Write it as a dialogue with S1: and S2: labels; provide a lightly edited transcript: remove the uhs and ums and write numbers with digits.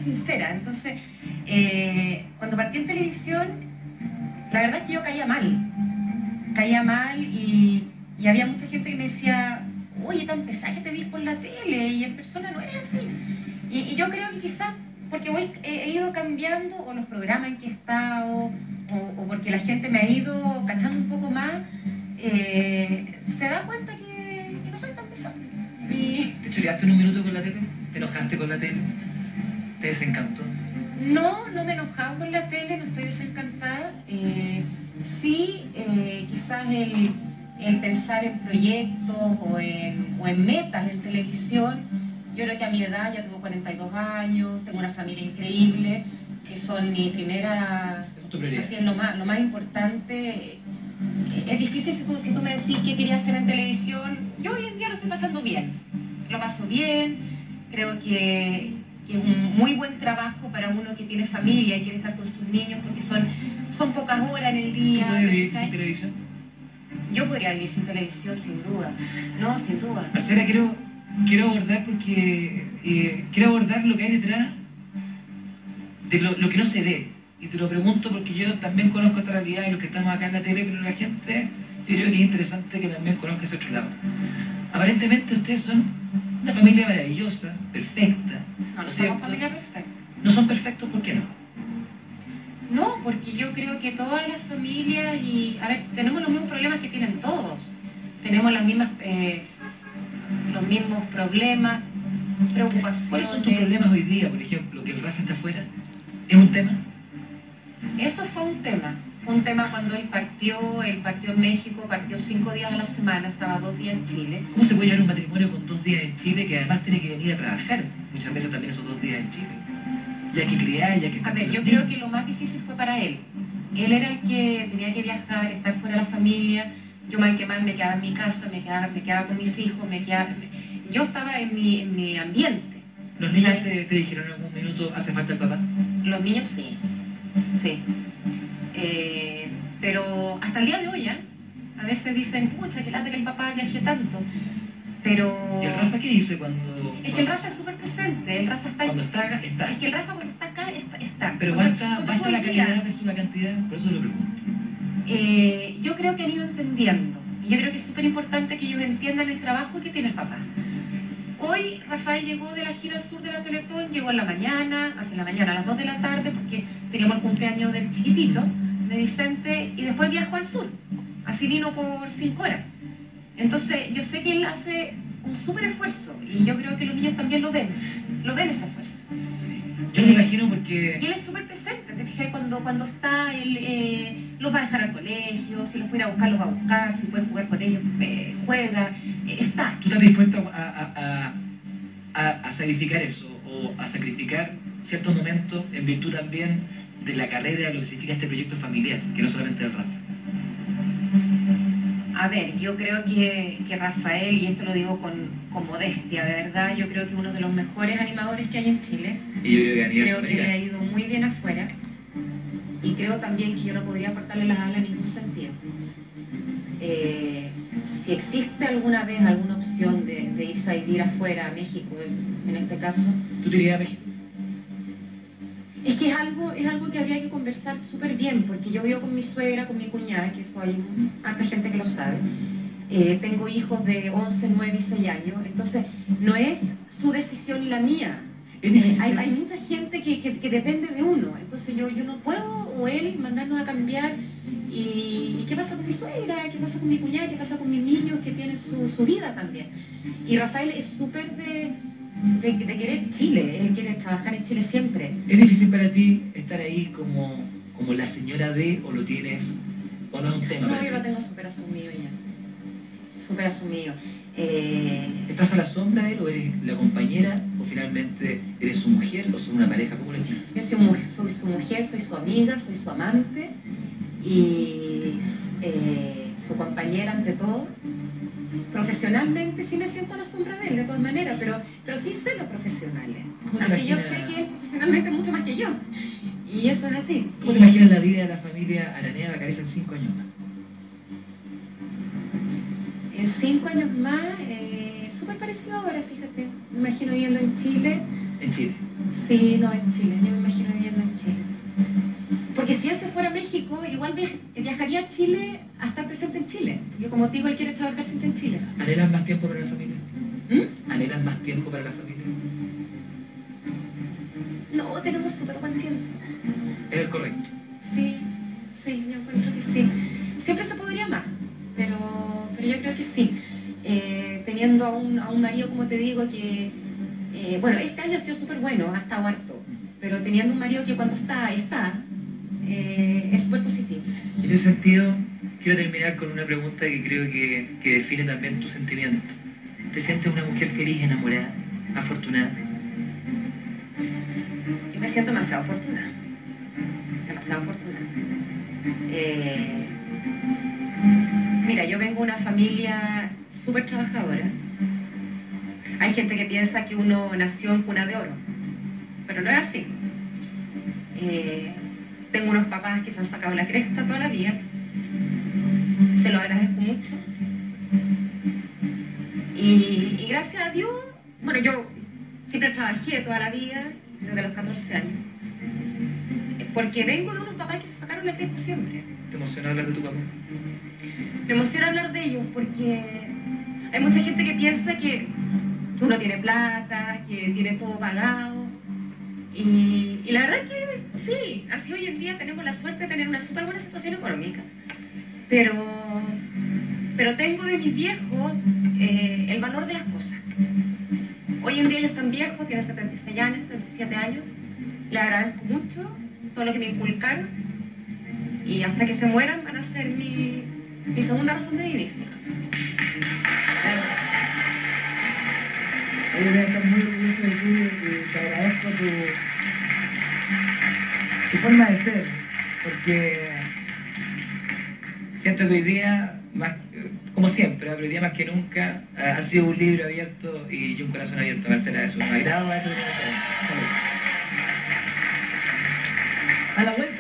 S1: sincera. Entonces, cuando partí en televisión, la verdad es que yo caía mal y había mucha gente que me decía, oye, tan pesada que te vis por la tele y en persona no eres así. Y yo creo que quizás porque he ido cambiando, o los programas en que he estado, o porque la gente me ha ido cachando un poco más, se da cuenta que no soy tan pesada.
S2: ¿Te choreaste en un minuto con la tele? ¿Te enojaste con la tele? ¿Te desencantó?
S1: No me he enojado con la tele, no estoy desencantada. Sí, quizás el pensar en proyectos o en metas en televisión. Yo creo que a mi edad, ya tengo 42 años, tengo una familia increíble, que son mi primera...
S2: Eso es tu prioridad.
S1: Así es lo más importante. Es difícil si tú me decís qué quería hacer en televisión. Yo hoy en día lo estoy pasando bien. Lo paso bien. Creo que es un muy buen trabajo para uno que tiene familia y quiere estar con sus niños, porque son pocas horas en el día.
S2: ¿Tú podrías vivir sin televisión?
S1: Yo podría vivir sin televisión, sin duda. No, sin duda.
S2: Marcela, quiero abordar porque quiero abordar lo que hay detrás de lo que no se ve. Y te lo pregunto porque yo también conozco esta realidad y los que estamos acá en la tele, pero la gente, yo creo que es interesante que también conozca ese otro lado. Aparentemente ustedes son una familia maravillosa, perfecta.
S1: No somos familia perfecta.
S2: ¿No son perfectos? ¿Por qué no?
S1: No, porque yo creo que todas las familias, tenemos los mismos problemas que tienen todos. Tenemos los mismos problemas, preocupaciones.
S2: ¿Cuáles son tus problemas hoy día, por ejemplo, que el Rafa está afuera? ¿Es un tema?
S1: Eso fue un tema. Fue un tema cuando él partió en México, partió 5 días a la semana, estaba 2 días en Chile.
S2: ¿Cómo se puede llevar un matrimonio con 2 días en Chile que además tiene que venir a trabajar? Muchas veces también esos 2 días en Chile. Y hay que criar, y hay que...
S1: A ver, yo creo que lo más difícil fue para él. Él era el que tenía que viajar, estar fuera de la familia. Yo mal que mal me quedaba en mi casa, me quedaba con mis hijos, yo estaba en mi ambiente.
S2: ¿Los niños te dijeron en algún minuto, hace falta el papá?
S1: Los niños sí. Pero hasta el día de hoy, a veces dicen, pucha, que lata que el papá viaje tanto. Pero...
S2: ¿Y el Rafa qué dice cuando...?
S1: Es que el Rafa es súper presente, el Rafa está...
S2: Cuando está acá, está.
S1: Es que el Rafa cuando está acá, está.
S2: Pero basta la calidad versus la cantidad, por eso te lo pregunto.
S1: Yo creo que han ido entendiendo. Y yo creo que es súper importante que ellos entiendan el trabajo que tiene el papá. Hoy Rafael llegó de la gira al sur de la Teletón, llegó en la mañana, hacia la mañana a las 2 de la tarde, porque teníamos el cumpleaños del chiquitito, de Vicente, y después viajó al sur. Así vino por 5 horas. Entonces yo sé que él hace un súper esfuerzo, y yo creo que los niños también lo ven ese esfuerzo.
S2: Yo me imagino porque...
S1: Y él es súper presente, te fijas, cuando está, él los va a dejar al colegio, si los puede ir a buscar, los va a buscar, si puede jugar con ellos, juega, está.
S2: ¿Tú estás dispuesto a sacrificar eso, o a sacrificar ciertos momentos en virtud también de la carrera, de lo que significa este proyecto familiar, que no solamente el Rafa?
S1: A ver, yo creo que Rafael, y esto lo digo con modestia, de verdad, yo creo que uno de los mejores animadores que hay en Chile.
S2: Y yo creo
S1: que le ha ido muy bien afuera. Y creo también que yo no podría cortarle las alas en ningún sentido. Si existe alguna vez alguna opción de irse a vivir afuera, a México en este caso...
S2: ¿Tú te irías a México?
S1: Es que es algo que habría que conversar súper bien, porque yo vivo con mi suegra, con mi cuñada, que eso hay harta gente que lo sabe. Tengo hijos de 11, 9 y 6 años, entonces no es su decisión la mía. Hay mucha gente que depende de uno, entonces yo no puedo, o él, mandarnos a cambiar. ¿Y qué pasa con mi suegra? ¿Qué pasa con mi cuñada? ¿Qué pasa con mis niños que tienen su vida también? Y Rafael es súper de querer Chile, él quiere trabajar en Chile siempre.
S2: ¿Es difícil para ti estar ahí como la señora D, o lo tienes, o no es un tema?
S1: No, yo lo tengo súper asumido ya. Súper asumido.
S2: ¿Estás a la sombra de él, o eres la compañera, o finalmente eres su mujer, o son una pareja? ¿Cómo le dices?
S1: Yo soy su mujer, soy su amiga, soy su amante, y su compañera ante todo. Profesionalmente sí me siento a la sombra de él, de todas maneras, pero sí sé los profesionales. Así yo sé que él profesionalmente es mucho más que yo. Y eso es así.
S2: ¿Cómo te imaginas la vida de la familia Araneda Bacareza en 5 años más?
S1: En 5 años más, súper parecido ahora, fíjate. Me imagino viviendo en Chile.
S2: En Chile.
S1: Sí, no, en Chile, yo me imagino viviendo en Chile. Porque si él se fuera a México, igual viajaría a Chile a estar presente en Chile. Porque como te digo, él quiere trabajar siempre en Chile.
S2: ¿Anhelas más tiempo para la familia?
S1: ¿Mm?
S2: ¿Anhelas más tiempo para la familia?
S1: No, tenemos súper buen tiempo.
S2: Es el correcto.
S1: Sí, sí, yo encuentro que sí. Siempre se podría más, pero yo creo que sí. Teniendo a un marido, como te digo, que... bueno, este año ha sido súper bueno, ha estado harto. Pero teniendo un marido que cuando está, es súper positivo.
S2: En ese sentido, quiero terminar con una pregunta que creo que define también tu sentimiento. ¿Te sientes una mujer feliz, enamorada, afortunada?
S1: Yo me siento demasiado afortunada. Demasiado afortunada. Mira, yo vengo de una familia súper trabajadora. Hay gente que piensa que uno nació en cuna de oro, pero no es así. Tengo unos papás que se han sacado la cresta toda la vida. Se lo agradezco mucho. Y gracias a Dios, bueno, yo siempre trabajé toda la vida, desde los 14 años. Porque vengo de unos papás que se sacaron la cresta siempre.
S2: ¿Te emociona hablar de tu papá?
S1: Me emociona hablar de ellos porque hay mucha gente que piensa que uno tiene plata, que tiene todo pagado. Y la verdad es que sí, así hoy en día tenemos la suerte de tener una súper buena situación económica. Pero tengo de mis viejos el valor de las cosas. Hoy en día ellos están viejos, tienen 76 años, 77 años. Les agradezco mucho todo lo que me inculcaron. Y hasta que se mueran van a ser mi segunda razón de vivir.
S3: Yo voy a estar muy orgulloso de ti y te agradezco tu forma de ser, porque
S2: Siento que hoy día, más, como siempre, pero hoy día más que nunca, ha sido un libro abierto y un corazón abierto. Marcela, eso me agrada.
S3: a la vuelta